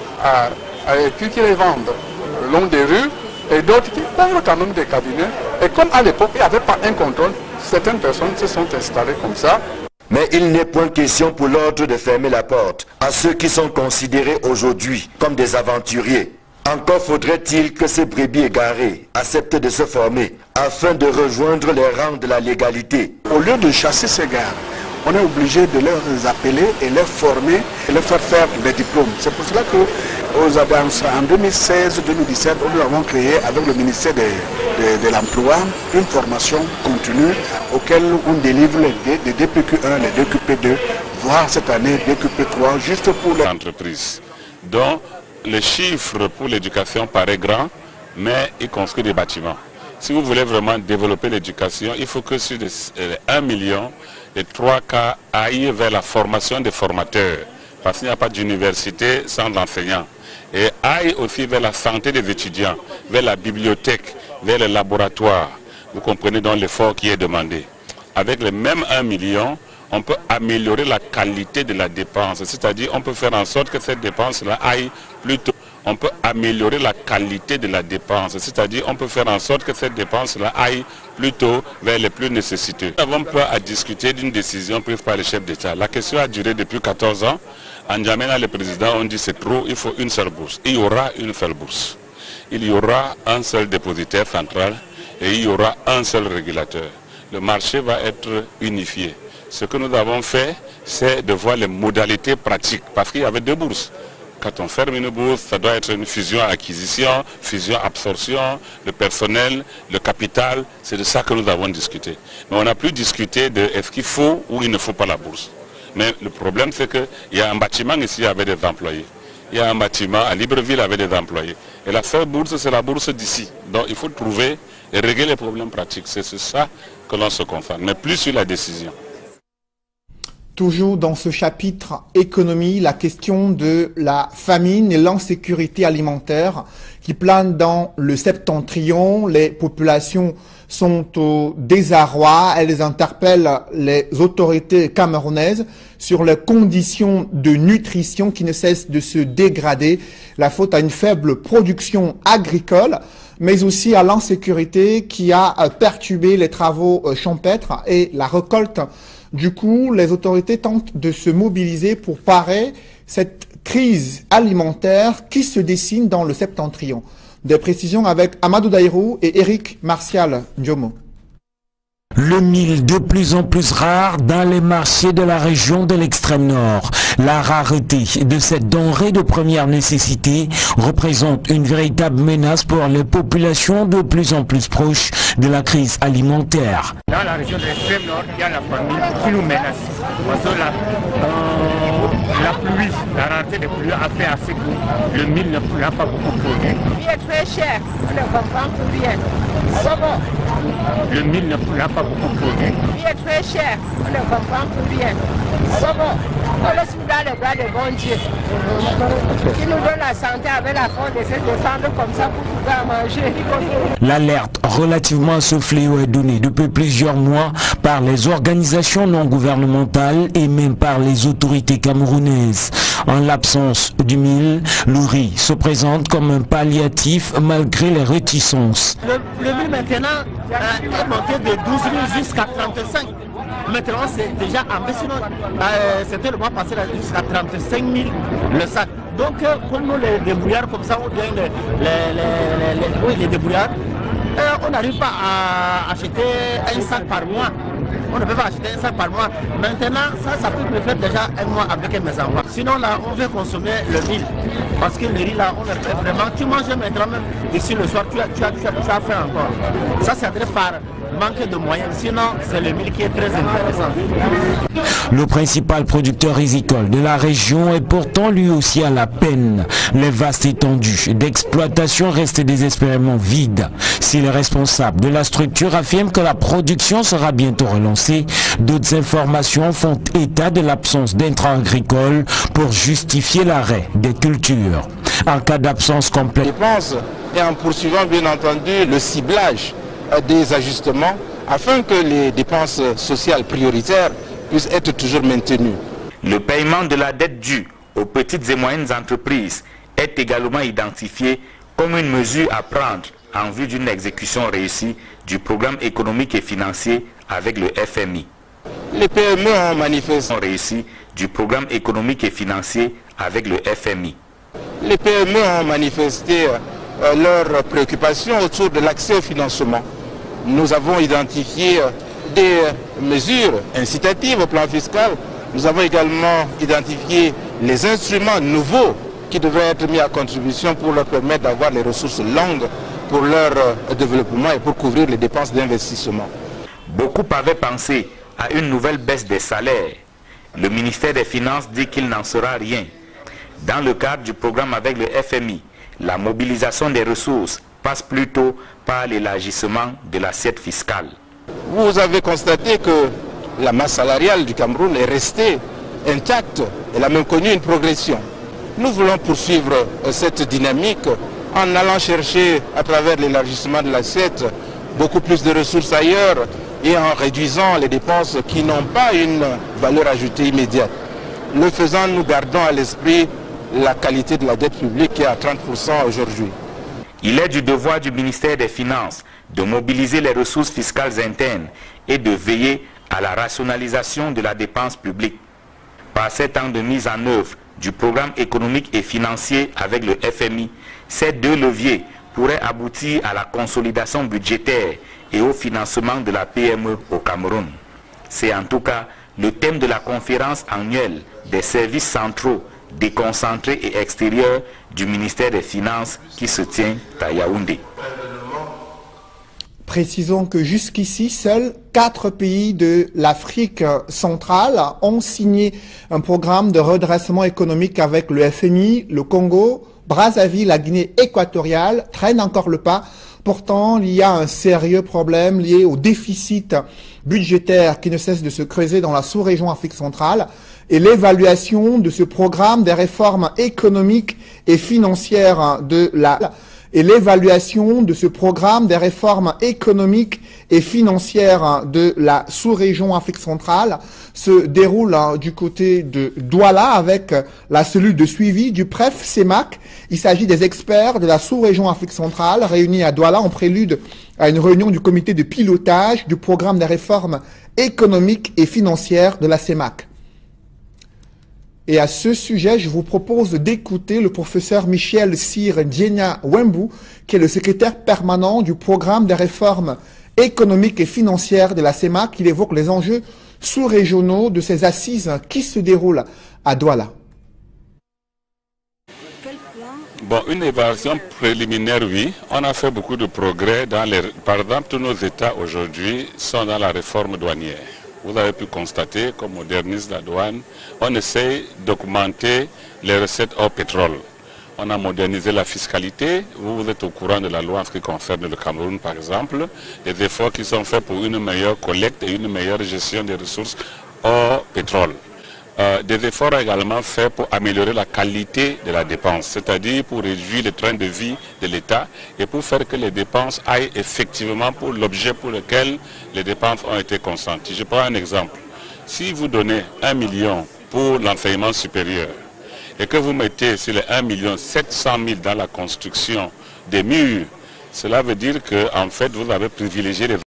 à, à, et puis qui les vendent le long des rues, et d'autres qui ouvrent quand même des cabinets. Et comme à l'époque, il n'y avait pas un contrôle, certaines personnes se sont installées comme ça. Mais il n'est point question pour l'ordre de fermer la porte à ceux qui sont considérés aujourd'hui comme des aventuriers. Encore faudrait-il que ces brebis égarés acceptent de se former afin de rejoindre les rangs de la légalité. Au lieu de chasser ces gars, on est obligé de les appeler et les former et les faire faire des diplômes. C'est pour cela qu'aux Adams, en deux mille seize deux mille dix-sept, nous avons créé avec le ministère de, de, de l'Emploi une formation continue auquel on délivre les, les D P Q un, les D Q P deux, voire cette année D Q P trois, juste pour les entreprises. Donc, le chiffre pour l'éducation paraît grand, mais il construit des bâtiments. Si vous voulez vraiment développer l'éducation, il faut que sur les un million, les trois quarts aillent vers la formation des formateurs. Parce qu'il n'y a pas d'université sans enseignants. Et aillent aussi vers la santé des étudiants, vers la bibliothèque, vers les laboratoires. Vous comprenez donc l'effort qui est demandé. Avec les mêmes un million, on peut améliorer la qualité de la dépense. C'est-à-dire on peut faire en sorte que cette dépense-là aille plutôt... On peut améliorer la qualité de la dépense. C'est-à-dire on peut faire en sorte que cette dépense-là aille plutôt vers les plus nécessiteux. Nous n'avons pas à discuter d'une décision prise par le chef d'État. La question a duré depuis quatorze ans. En N'Djamena, les présidents ont dit c'est trop, il faut une seule bourse. Il y aura une seule bourse. Il y aura un seul dépositaire central et il y aura un seul régulateur. Le marché va être unifié. Ce que nous avons fait, c'est de voir les modalités pratiques, parce qu'il y avait deux bourses. Quand on ferme une bourse, ça doit être une fusion-acquisition, fusion-absorption, le personnel, le capital, c'est de ça que nous avons discuté. Mais on n'a plus discuté de est-ce qu'il faut ou il ne faut pas la bourse. Mais le problème, c'est qu'il y a un bâtiment ici avec des employés. Il y a un bâtiment à Libreville avec des employés. Et la seule bourse, c'est la bourse d'ici. Donc il faut trouver et régler les problèmes pratiques. C'est sur ça que l'on se concentre, mais plus sur la décision. Toujours dans ce chapitre économie, la question de la famine et l'insécurité alimentaire qui plane dans le septentrion. Les populations sont au désarroi. Elles interpellent les autorités camerounaises sur les conditions de nutrition qui ne cessent de se dégrader. La faute à une faible production agricole, mais aussi à l'insécurité qui a perturbé les travaux champêtres et la récolte. Du coup, les autorités tentent de se mobiliser pour parer cette crise alimentaire qui se dessine dans le septentrion. Des précisions avec Amadou Daïrou et Eric Martial Ndiomo. Le mil de plus en plus rare dans les marchés de la région de l'extrême nord. La rareté de cette denrée de première nécessité représente une véritable menace pour les populations de plus en plus proches de la crise alimentaire. Dans la région de l'extrême nord, il y a la famine qui nous menace. Parce que la, euh, la pluie, la rareté des pluies a fait assez que le mil ne n'a pas beaucoup produit. Il est très cher, on ne comprend plus rien. Bon. Le mil n'a pas beaucoup produit. Il est très cher, on ne comprend plus rien. Bon. On laisse dans les bras de bon Dieu. Qui nous donne la santé avec la force de se défendre comme ça pour pouvoir manger. L'alerte relativement à ce fléau est donnée depuis plusieurs mois par les organisations non gouvernementales et même par les autorités camerounaises. En l'absence du mil, le riz se présente comme un palliatif malgré les réticences. Le, le mil maintenant euh, est monté de douze mille jusqu'à trente-cinq. Maintenant c'est déjà impressionnant. Euh, C'était le mois passé jusqu'à trente-cinq mille le sac. Donc euh, pour nous les débrouillards comme ça, ou bien les, les, les, les, oui, les débrouillards, euh, on n'arrive pas à acheter un sac par mois. On ne peut pas acheter un sac par mois. Maintenant, ça, ça peut me faire déjà un mois avec mes enfants. Sinon, là, on veut consommer le riz. Parce que le riz, là, on le fait vraiment. Tu manges maintenant même ici le soir, tu as, tu as, tu as, tu as faim encore. Ça, c'est adressé par manque de moyens. Sinon, c'est le mil qui est très intéressant. Le principal producteur rizicole de la région est pourtant lui aussi à la peine. Les vastes étendues d'exploitation restent désespérément vides. Si les responsables de la structure affirment que la production sera bientôt relancée, d'autres informations font état de l'absence d'intrants agricoles pour justifier l'arrêt des cultures. En cas d'absence complète, je pense, et en poursuivant bien entendu le ciblage des ajustements afin que les dépenses sociales prioritaires puissent être toujours maintenues. Le paiement de la dette due aux petites et moyennes entreprises est également identifié comme une mesure à prendre en vue d'une exécution réussie du programme économique et financier avec le F M I. Les P M E ont manifesté réussi du programme économique et financier avec le F M I. Les P M E ont manifesté euh, leurs préoccupations autour de l'accès au financement. Nous avons identifié des mesures incitatives au plan fiscal. Nous avons également identifié les instruments nouveaux qui devraient être mis à contribution pour leur permettre d'avoir les ressources longues pour leur développement et pour couvrir les dépenses d'investissement. Beaucoup avaient pensé à une nouvelle baisse des salaires. Le ministère des Finances dit qu'il n'en sera rien. Dans le cadre du programme avec le F M I, la mobilisation des ressources passe plutôt par l'élargissement de l'assiette fiscale. Vous avez constaté que la masse salariale du Cameroun est restée intacte. Elle a même connu une progression. Nous voulons poursuivre cette dynamique en allant chercher à travers l'élargissement de l'assiette beaucoup plus de ressources ailleurs, et en réduisant les dépenses qui n'ont pas une valeur ajoutée immédiate. Le faisant, nous gardons à l'esprit la qualité de la dette publique qui est à trente pour cent aujourd'hui. Il est du devoir du ministère des Finances de mobiliser les ressources fiscales internes et de veiller à la rationalisation de la dépense publique. Par ces temps de mise en œuvre du programme économique et financier avec le F M I, ces deux leviers pourraient aboutir à la consolidation budgétaire et au financement de la P M E au Cameroun. C'est en tout cas le thème de la conférence annuelle des services centraux, déconcentrés et extérieurs du ministère des Finances qui se tient à Yaoundé. Précisons que jusqu'ici, seuls quatre pays de l'Afrique centrale ont signé un programme de redressement économique avec le F M I. Le Congo, Brazzaville, la Guinée équatoriale traînent encore le pas. Pourtant, il y a un sérieux problème lié au déficit budgétaire qui ne cesse de se creuser dans la sous-région Afrique centrale et l'évaluation de ce programme des réformes économiques et financières de la et l'évaluation de ce programme des réformes économiques et financières de la sous-région Afrique centrale se déroule hein, du côté de Douala avec la cellule de suivi du P R E F C E M A C. Il s'agit des experts de la sous-région Afrique centrale réunis à Douala en prélude à une réunion du comité de pilotage du programme des réformes économiques et financières de la C E M A C. Et à ce sujet, je vous propose d'écouter le professeur Michel Cyr Diena Wembu, qui est le secrétaire permanent du programme des réformes économiques et financières de la C E M A C. Il évoque les enjeux sous-régionaux de ces assises qui se déroulent à Douala. Bon, une évaluation préliminaire, oui. On a fait beaucoup de progrès dans les... Par exemple, tous nos États aujourd'hui sont dans la réforme douanière. Vous avez pu constater qu'on modernise la douane. On essaie d'augmenter les recettes hors pétrole. On a modernisé la fiscalité. Vous, vous êtes au courant de la loi en ce qui concerne le Cameroun, par exemple. Les efforts qui sont faits pour une meilleure collecte et une meilleure gestion des ressources hors pétrole. Euh, des efforts également faits pour améliorer la qualité de la dépense, c'est-à-dire pour réduire le train de vie de l'État et pour faire que les dépenses aillent effectivement pour l'objet pour lequel les dépenses ont été consenties. Je prends un exemple. Si vous donnez un million pour l'enseignement supérieur et que vous mettez sur les un million sept cent mille dans la construction des murs, cela veut dire que en fait vous avez privilégié les